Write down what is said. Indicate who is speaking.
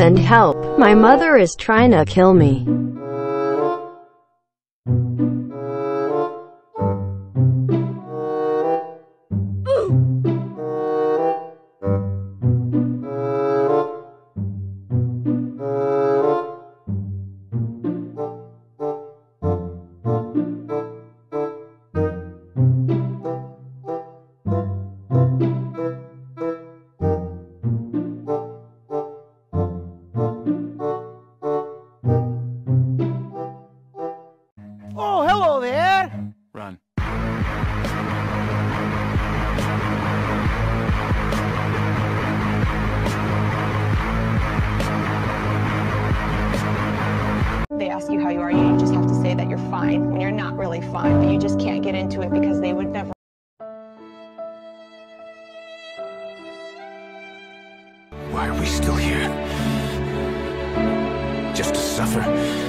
Speaker 1: send help. My mother is trying to kill me.
Speaker 2: Oh, hello there!
Speaker 3: Run.
Speaker 4: They ask you how you are, you just have to say that you're fine when you're not really fine, but you just can't get into it because they would never.
Speaker 3: Why are we still here? Just to suffer?